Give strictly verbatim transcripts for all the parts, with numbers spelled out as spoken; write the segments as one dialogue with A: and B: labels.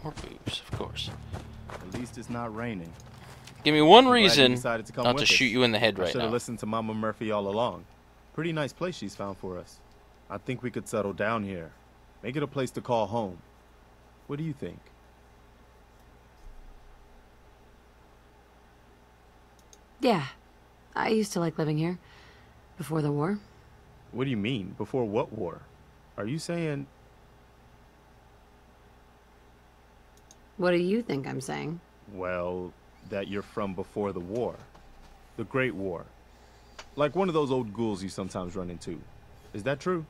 A: More boobs, of course.
B: At least it's not raining.
A: Give me one
B: I'm glad you
A: reason
B: decided to come
A: not
B: with
A: to
B: us.
A: shoot you in the head
B: I
A: right
B: should have
A: now.
B: listened to Mama Murphy all along. Pretty nice place she's found for us. I think we could settle down here. Make it a place to call home. What do you think?
C: Yeah. I used to like living here. Before the war.
B: What do you mean? Before what war? Are you saying...
C: What do you think I'm saying?
B: Well, that you're from before the war. The Great War. Like one of those old ghouls you sometimes run into. Is that true?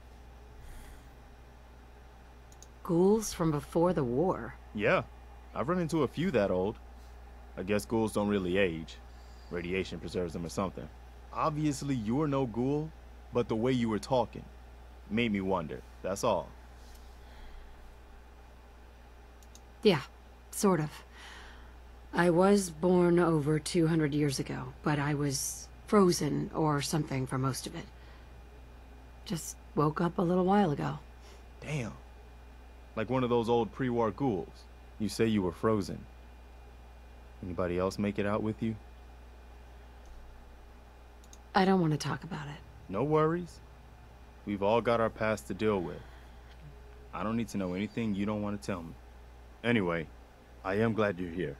C: Ghouls from before the war?
B: Yeah. I've run into a few that old. I guess ghouls don't really age. Radiation preserves them or something. Obviously, you're no ghoul, but the way you were talking made me wonder. That's all.
C: Yeah, sort of. I was born over two hundred years ago, but I was frozen or something for most of it. Just woke up a little while ago.
B: Damn. Like one of those old pre-war ghouls. You say you were frozen. Anybody else make it out with you?
C: I don't want to talk about it.
B: No worries. We've all got our past to deal with. I don't need to know anything you don't want to tell me. Anyway, I am glad you're here.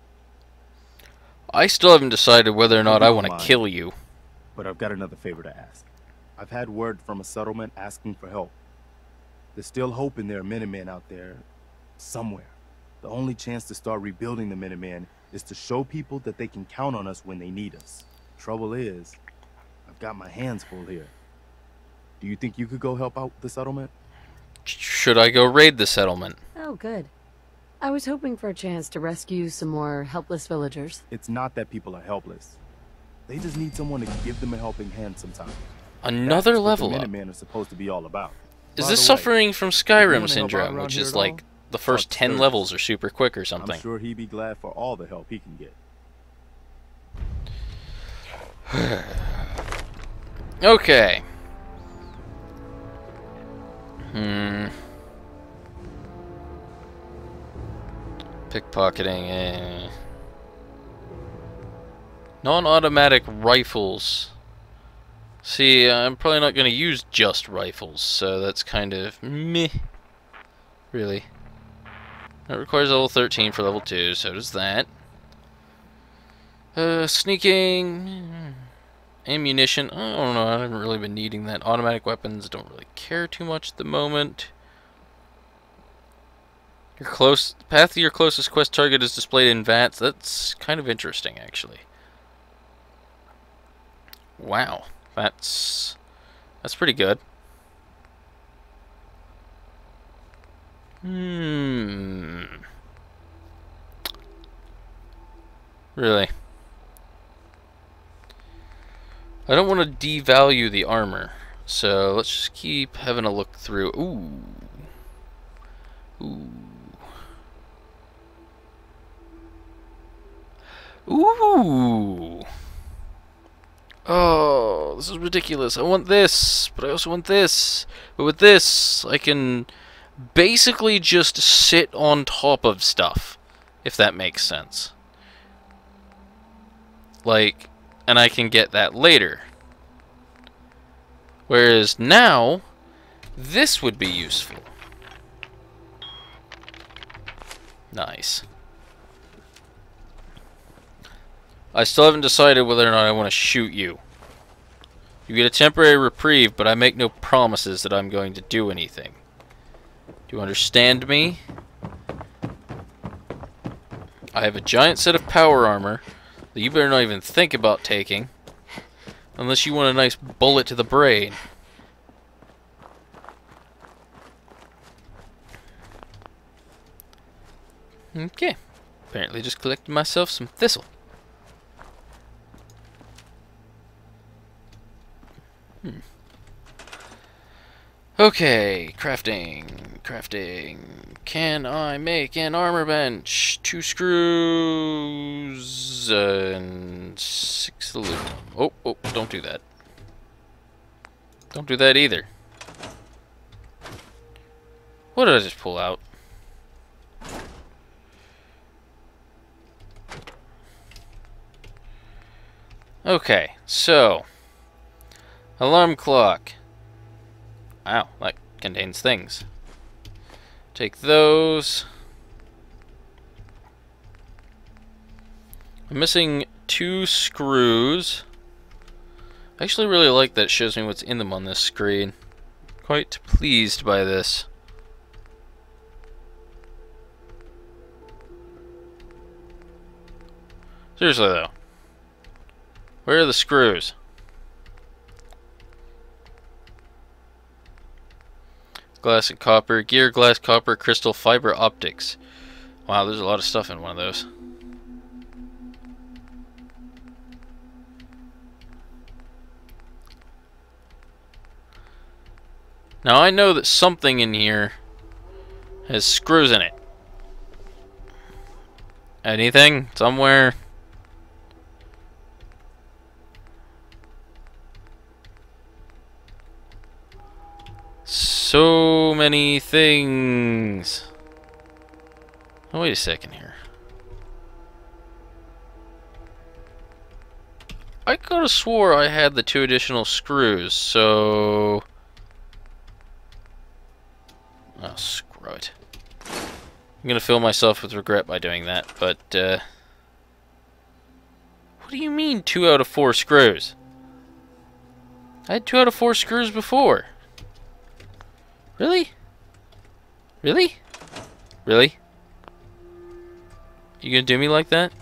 A: I still haven't decided whether or not I want to kill you.
B: But I've got another favor to ask. I've had word from a settlement asking for help. There's still hope in there are Minutemen out there somewhere. The only chance to start rebuilding the Minutemen is to show people that they can count on us when they need us. Trouble is, I've got my hands full here. Do you think you could go help out the settlement?
A: Should I go raid the settlement?
C: Oh, good. I was hoping for a chance to rescue some more helpless villagers.
B: It's not that people are helpless. They just need someone to give them a helping hand sometimes.
A: Another
B: That's
A: level
B: what the
A: up.
B: Minutemen are supposed to be all about.
A: Is
B: By
A: this
B: the way,
A: suffering from
B: you
A: Skyrim
B: wanna help out
A: syndrome,
B: around
A: which
B: here
A: is
B: at
A: like
B: all?
A: the first
B: Talk
A: ten
B: Sturgis.
A: levels are super quick or
B: I'm
A: something?
B: sure he'd be glad for all the help he can get.
A: Okay. Hmm. Pickpocketing. Eh. Non-automatic rifles. See, I'm probably not going to use just rifles, so that's kind of meh. Really. That requires level thirteen for level two, so does that. Uh, sneaking. Ammunition. I don't know, I haven't really been needing that. Automatic weapons, don't really care too much at the moment. Your close the path to your closest quest target is displayed in V A Ts. That's kind of interesting, actually. Wow, that's that's pretty good. Hmm. Really. I don't want to devalue the armor, so let's just keep having a look through. Ooh. Ooh. Ooh. Oh, this is ridiculous. I want this, but I also want this. But with this, I can basically just sit on top of stuff, if that makes sense. Like, and I can get that later. Whereas now, this would be useful. Nice. I still haven't decided whether or not I want to shoot you. You get a temporary reprieve, but I make no promises that I'm going to do anything. Do you understand me? I have a giant set of power armor that you better not even think about taking. Unless you want a nice bullet to the brain. Okay. Apparently just collected myself some thistle. Hmm. Okay, crafting, crafting. Can I make an armor bench? Two screws and six aluminum. Oh, oh, don't do that. Don't do that either. What did I just pull out? Okay, so alarm clock. Wow, that contains things. Take those. I'm missing two screws. I actually really like that it shows me what's in them on this screen. Quite pleased by this. Seriously though, where are the screws? Glass and copper, gear, glass, copper, crystal, fiber optics. Wow, there's a lot of stuff in one of those. Now I know that something in here has screws in it. Anything? Somewhere? So many things. Oh, wait a second here. I could have swore I had the two additional screws, so... Oh, screw it. I'm gonna fill myself with regret by doing that, but, uh... what do you mean, two out of four screws? I had two out of four screws before. Really? Really? Really? You gonna do me like that?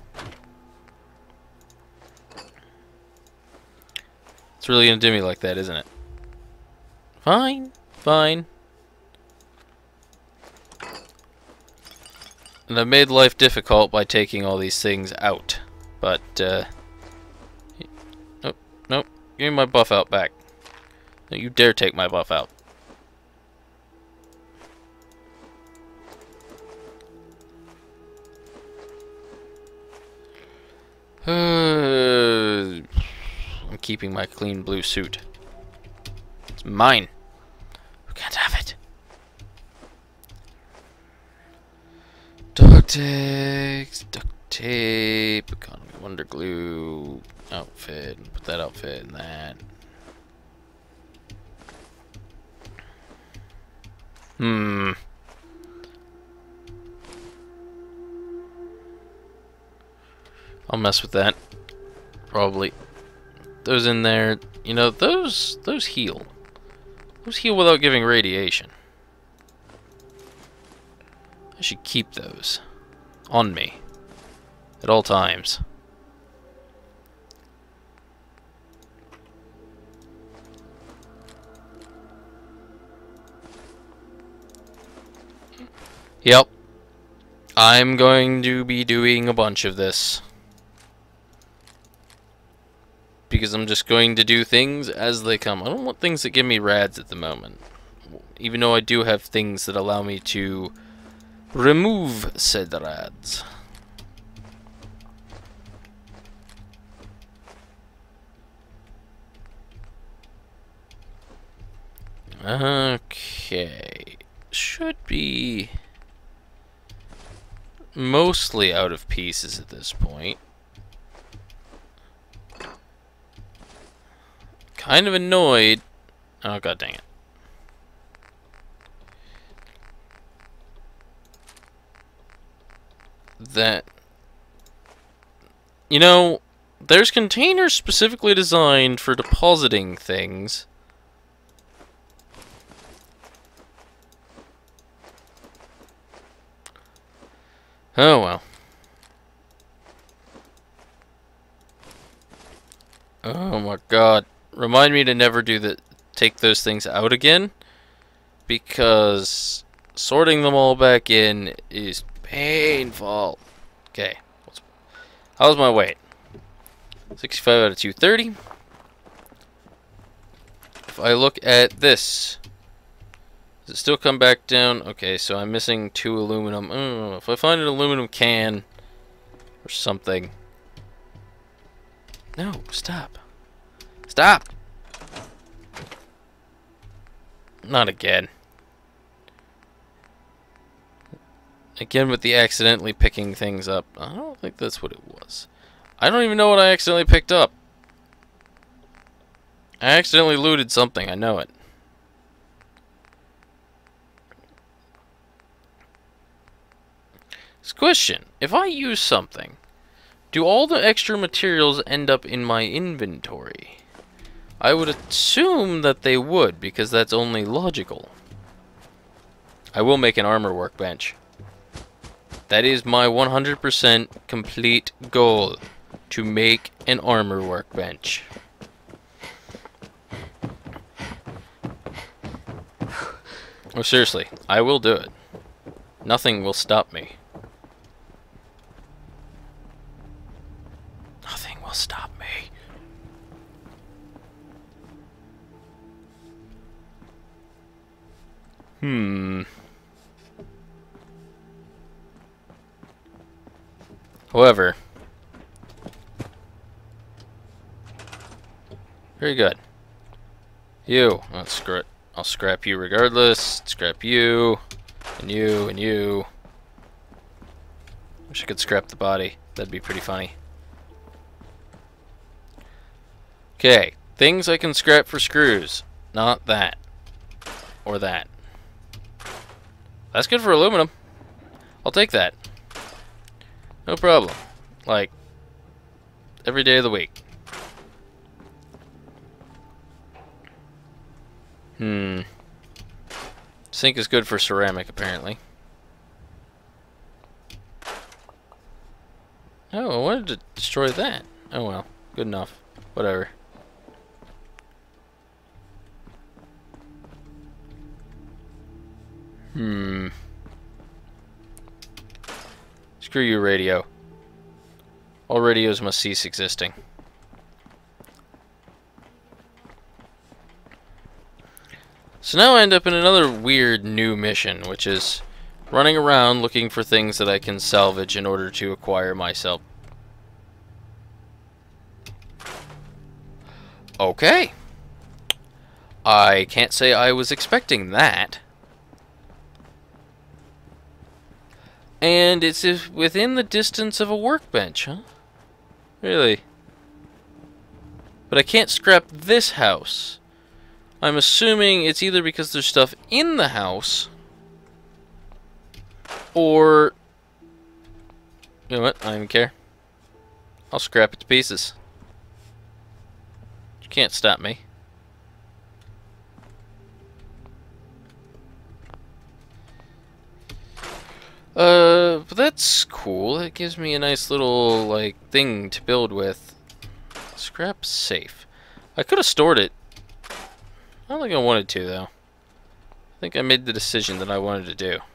A: It's really gonna do me like that, isn't it? Fine. Fine. And I've made life difficult by taking all these things out. But, uh... Nope, nope. Give me my buff out back. Don't you dare take my buff out. Uh, I'm keeping my clean blue suit. It's mine. You can't have it. Duct tape, duct tape, economy wonder glue, outfit, put that outfit in that. Hmm. I'll mess with that. Probably. Those in there, you know, those those heal. Those heal without giving radiation. I should keep those on me at all times. Yep. I'm going to be doing a bunch of this. Because I'm just going to do things as they come. I don't want things that give me rads at the moment. Even though I do have things that allow me to remove said rads. Okay. Should be mostly out of pieces at this point. Kind of annoyed. Oh, god dang it. That, you know, there's containers specifically designed for depositing things. Oh well. Oh my god. Remind me to never do that. Take those things out again, because sorting them all back in is painful. Okay, how's my weight? sixty-five out of two thirty. If I look at this, does it still come back down? Okay, so I'm missing two aluminum. I don't know. If I find an aluminum can or something. No, stop. Stop! Not again. Again with the accidentally picking things up. I don't think that's what it was. I don't even know what I accidentally picked up. I accidentally looted something, I know it. This question, if I use something, do all the extra materials end up in my inventory? I would assume that they would, because that's only logical. I will make an armor workbench. That is my one hundred percent complete goal, to make an armor workbench. Oh, seriously, I will do it. Nothing will stop me. Nothing will stop me. Hmm. However, very good. You, let's screw it. I'll scrap you regardless. Scrap you, and you, and you. Wish I could scrap the body. That'd be pretty funny. Okay, things I can scrap for screws. Not that. Or that. That's good for aluminum. I'll take that. No problem. Like, every day of the week. Hmm. Zinc is good for ceramic, apparently. Oh, I wanted to destroy that. Oh well, good enough. Whatever. Hmm. Screw you, radio. All radios must cease existing. So now I end up in another weird new mission, which is running around looking for things that I can salvage in order to acquire myself. Okay. I can't say I was expecting that. And it's if within the distance of a workbench, huh? Really? But I can't scrap this house. I'm assuming it's either because there's stuff in the house, or... You know what? I don't even care. I'll scrap it to pieces. You can't stop me. Uh, but that's cool. That gives me a nice little, like, thing to build with. Scrap safe. I could have stored it. I don't think I wanted to, though. I think I made the decision that I wanted to do.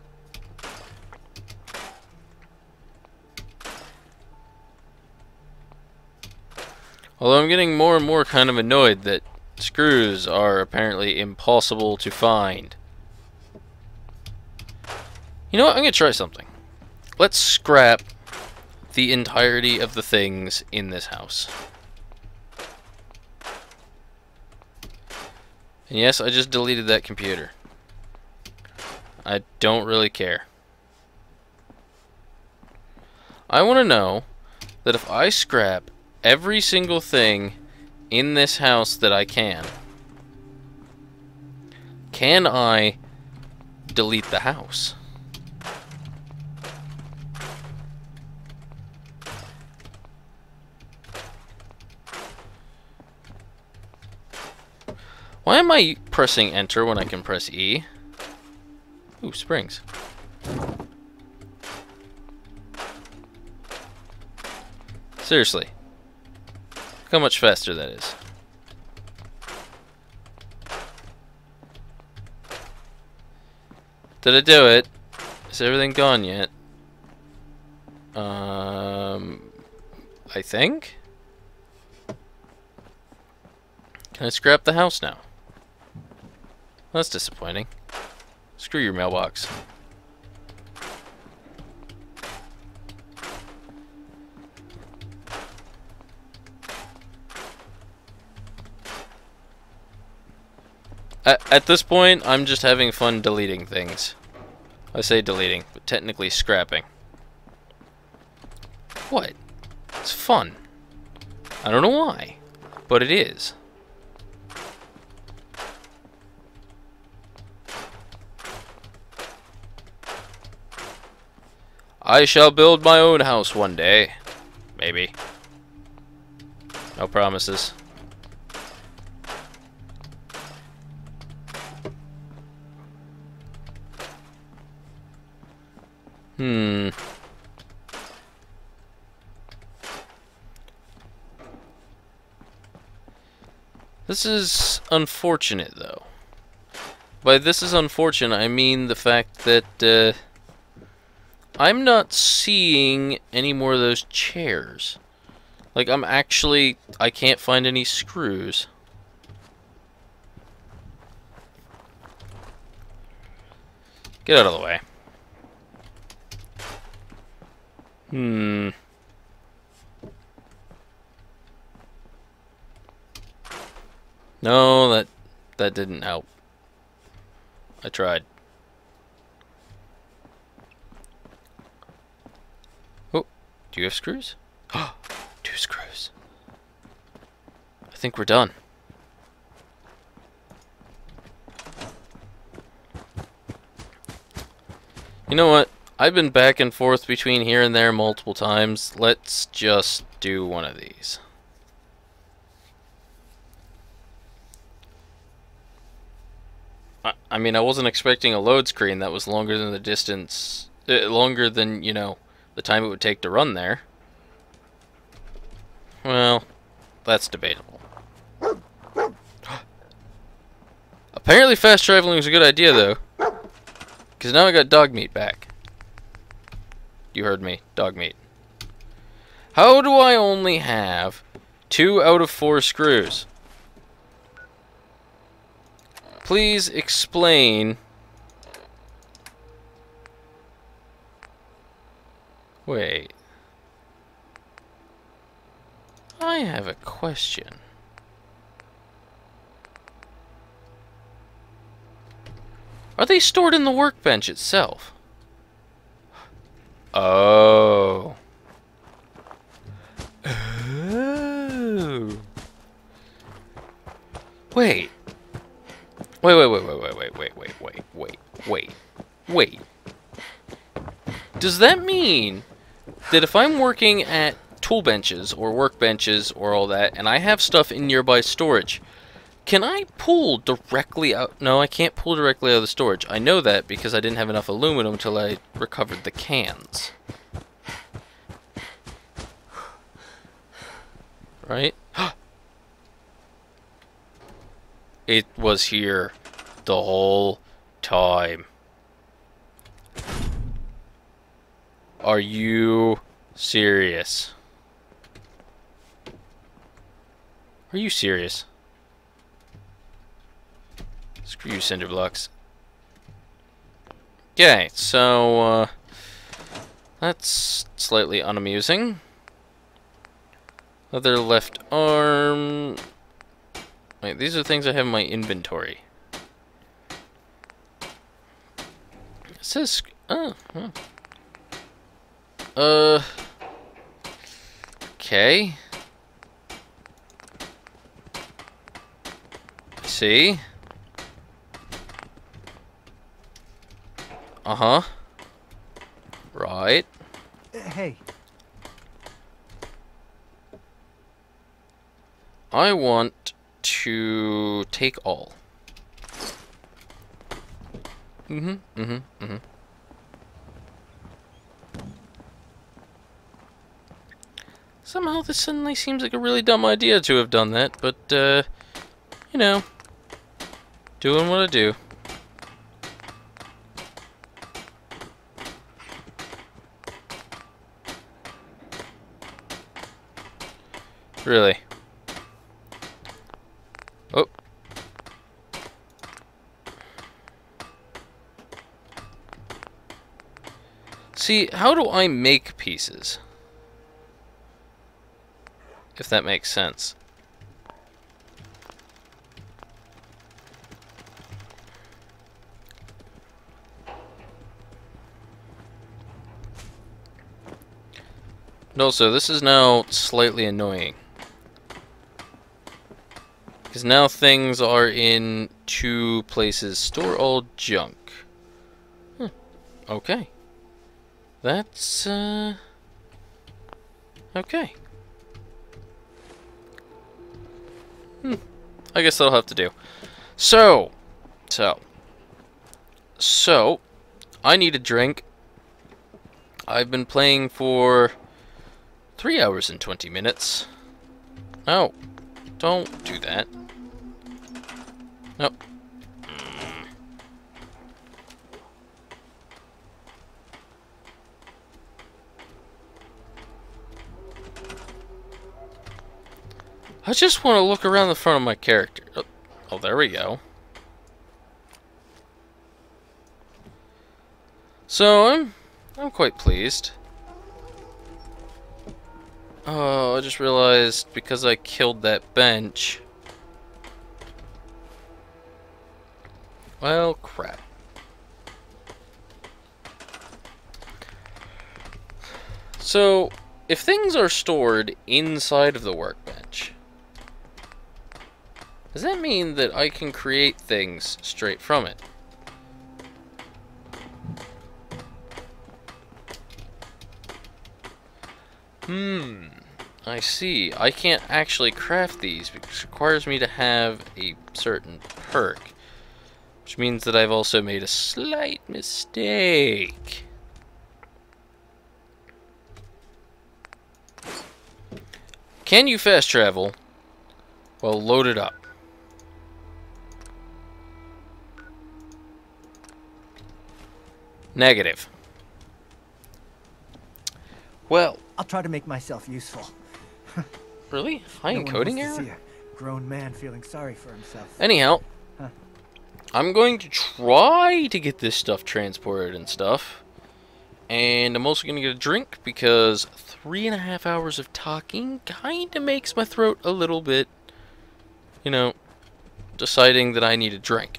A: Although I'm getting more and more kind of annoyed that screws are apparently impossible to find. You know what? I'm going to try something. Let's scrap the entirety of the things in this house. And yes, I just deleted that computer. I don't really care. I want to know that if I scrap every single thing in this house that I can, can I delete the house? Why am I pressing enter when I can press E? Ooh, springs. Seriously. Look how much faster that is. Did I do it? Is everything gone yet? Um, I think? Can I scrap the house now? That's disappointing. Screw your mailbox. At, at this point, I'm just having fun deleting things. I say deleting, but technically scrapping. What? It's fun. I don't know why, but it is. I shall build my own house one day. Maybe. No promises. Hmm. This is unfortunate, though. By this is unfortunate, I mean the fact that uh, I'm not seeing any more of those chairs. Like, I'm actually... I can't find any screws. Get out of the way. Hmm... No, that that didn't help. I tried. Oh, do you have screws? Oh, two screws. I think we're done. You know what? I've been back and forth between here and there multiple times. Let's just do one of these. I mean, I wasn't expecting a load screen that was longer than the distance, uh, longer than, you know, the time it would take to run there. Well, that's debatable. Apparently fast traveling is a good idea, though. Because now I got dog meat back. You heard me, dog meat. How do I only have two out of four screws? Please explain. Wait. I have a question. Are they stored in the workbench itself? Oh. Oh. Wait. Wait, wait, wait, wait, wait, wait, wait, wait, wait, wait, wait, wait. Does that mean that if I'm working at tool benches or workbenches or all that, and I have stuff in nearby storage, can I pull directly out? No, I can't pull directly out of the storage. I know that because I didn't have enough aluminum until I recovered the cans. Right? It was here the whole time. Are you serious? Are you serious? Screw you, cinder blocks. Okay, so, uh, that's slightly unamusing. Other left arm... Wait, these are things I have in my inventory. It says... Oh, huh. Uh... Okay. See? Uh-huh. Right.
B: Hey.
A: I want to take all. Mm-hmm, mm-hmm, mm-hmm. Somehow this suddenly seems like a really dumb idea to have done that, but, uh, you know, doing what I do. Really. Oh. See, how do I make pieces? If that makes sense. And also, this is now slightly annoying. Because now things are in two places. Store all junk. Huh. Okay. that's, uh... okay. Hmm. I guess that'll have to do. So, so, so, I need a drink. I've been playing for three hours and twenty minutes. No, don't do that. Nope. I just want to look around the front of my character. Oh, oh, there we go. So, I'm, I'm quite pleased. Oh, I just realized because I killed that bench. Well, crap. So, if things are stored inside of the workbench, does that mean that I can create things straight from it? Hmm, I see. I can't actually craft these because it requires me to have a certain perk. Which means that I've also made a slight mistake. Can you fast travel while loaded up? Negative. Well,
D: I'll try to make myself useful.
A: really? High
D: No one
A: encoding
D: wants to
A: error?
D: see a grown man feeling sorry for himself.
A: Anyhow,
D: Huh.
A: I'm going to try to get this stuff transported and stuff. And I'm also going to get a drink because three and a half hours of talking kind of makes my throat a little bit, you know, deciding that I need a drink.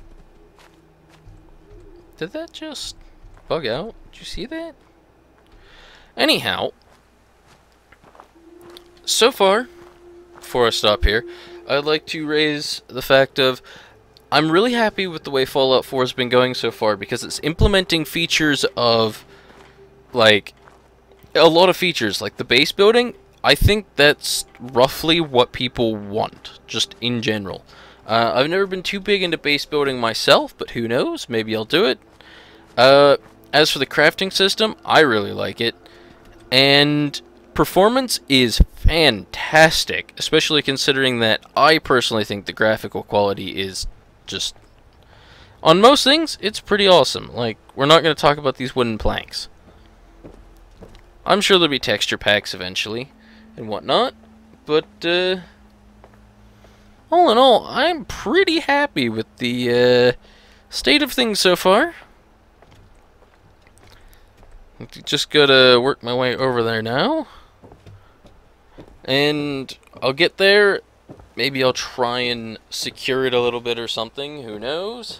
A: Did that just bug out? Did you see that? Anyhow, so far, before I stop here, I'd like to raise the fact of I'm really happy with the way Fallout four has been going so far because it's implementing features of, like, a lot of features, like the base building. I think that's roughly what people want, just in general. Uh, I've never been too big into base building myself, but who knows? Maybe I'll do it. Uh, as for the crafting system, I really like it. And performance is fantastic, especially considering that I personally think the graphical quality is just... on most things, it's pretty awesome. Like, we're not going to talk about these wooden planks. I'm sure there'll be texture packs eventually and whatnot, but uh, all in all, I'm pretty happy with the uh, state of things so far. Just gotta work my way over there now, and I'll get there. Maybe I'll try and secure it a little bit or something, who knows.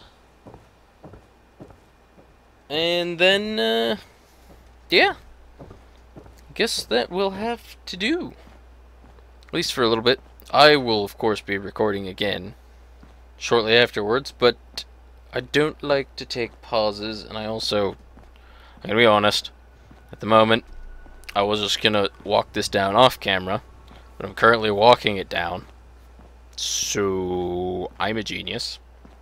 A: And then, uh, yeah. Guess that will have to do. At least for a little bit. I will, of course, be recording again shortly afterwards, but I don't like to take pauses, and I also, I'm gonna be honest, at the moment, I was just gonna walk this down off camera, but I'm currently walking it down, so I'm a genius.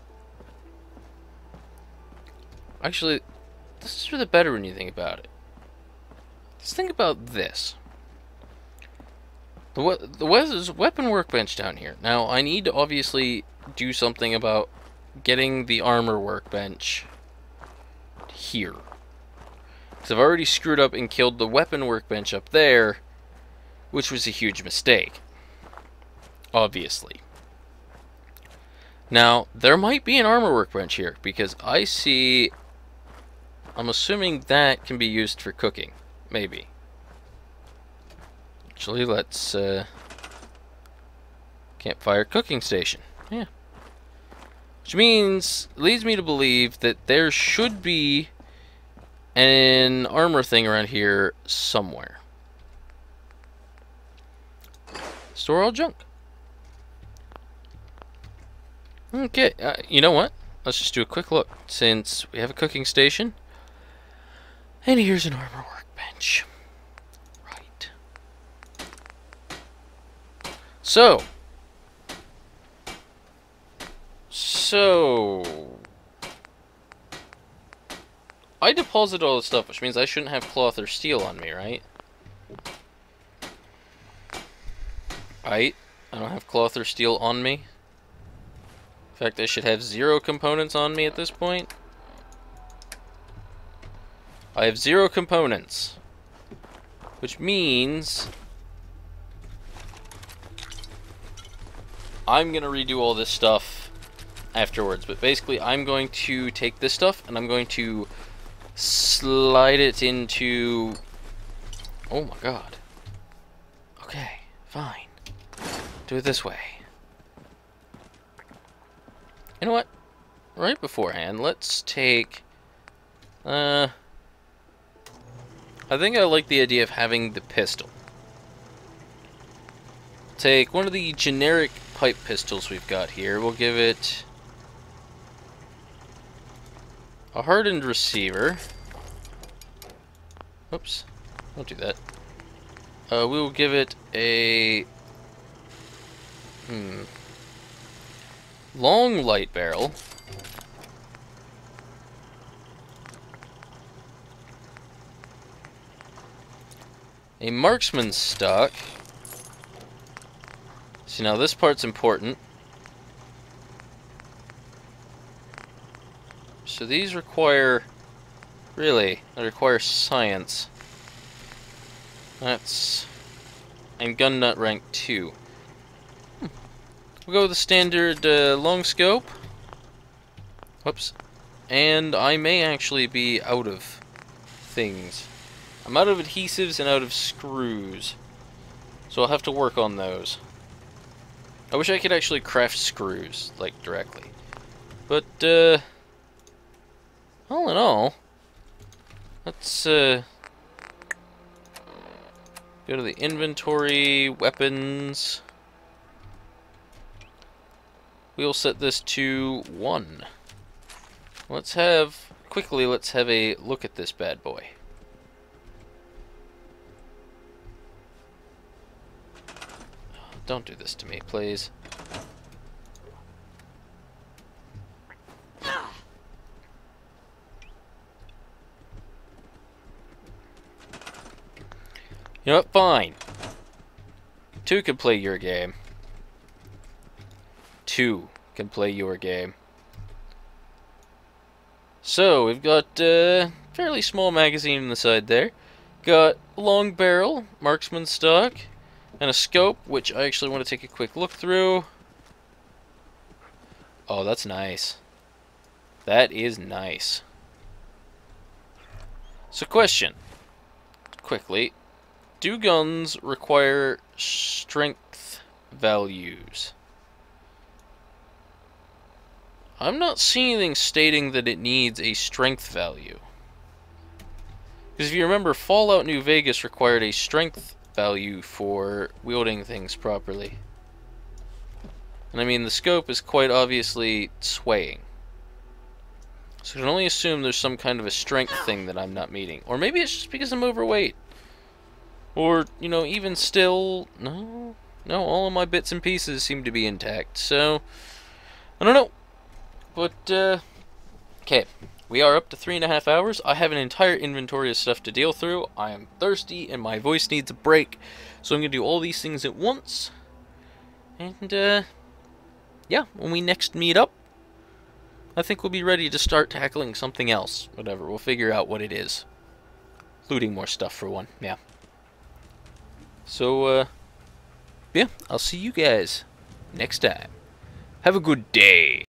A: Actually, this is really better when you think about it. Just think about this. The, we the there's a weapon workbench down here. Now, I need to obviously do something about getting the armor workbench here. Because I've already screwed up and killed the weapon workbench up there, which was a huge mistake. Obviously. Now, there might be an armor workbench here, because I see... I'm assuming that can be used for cooking. Maybe. Actually, let's, uh... campfire cooking station. Yeah. Which means, leads me to believe that there should be an armor thing around here somewhere. Store all junk. Okay, uh, you know what? Let's just do a quick look, since we have a cooking station. And here's an armor workbench. storage. Right. So. So. I deposit all this stuff, which means I shouldn't have cloth or steel on me, right? Right? I don't have cloth or steel on me. In fact, I should have zero components on me at this point. I have zero components. Which means I'm going to redo all this stuff afterwards. But basically, I'm going to take this stuff and I'm going to slide it into... Oh my god. Okay, fine. Do it this way. You know what? Right beforehand, let's take... Uh... I think I like the idea of having the pistol. Take one of the generic pipe pistols we've got here. We'll give it a hardened receiver. Oops. Don't do that. Uh, we will give it a... Hmm. Long light barrel. A marksman's stock. See, now this part's important. So these require... Really, they require science. That's... And gun nut rank two. Hmm. We'll go with the standard uh, long scope. Whoops. And I may actually be out of things. I'm out of adhesives and out of screws. So I'll have to work on those. I wish I could actually craft screws, like, directly. But, uh... all in all... Let's, uh... go to the inventory, weapons... We'll set this to one. Let's have... Quickly, let's have a look at this bad boy. Don't do this to me, please. You know what? Fine. Two can play your game. Two can play your game. So, we've got a uh, fairly small magazine on the side there. Got a long barrel, marksman stock, and a scope, which I actually want to take a quick look through. Oh, that's nice. That is nice. So, question. Quickly. Do guns require strength values? I'm not seeing anything stating that it needs a strength value. Because if you remember, Fallout New Vegas required a strength value for wielding things properly. And I mean, the scope is quite obviously swaying. So I can only assume there's some kind of a strength thing that I'm not meeting. Or maybe it's just because I'm overweight. Or, you know, even still... No, no, all of my bits and pieces seem to be intact. So, I don't know. But, uh... okay, we are up to three and a half hours. I have an entire inventory of stuff to deal through. I am thirsty, and my voice needs a break. So I'm going to do all these things at once. And, uh... yeah, when we next meet up, I think we'll be ready to start tackling something else. Whatever, we'll figure out what it is. Looting more stuff, for one, yeah. So, uh... yeah, I'll see you guys next time. Have a good day.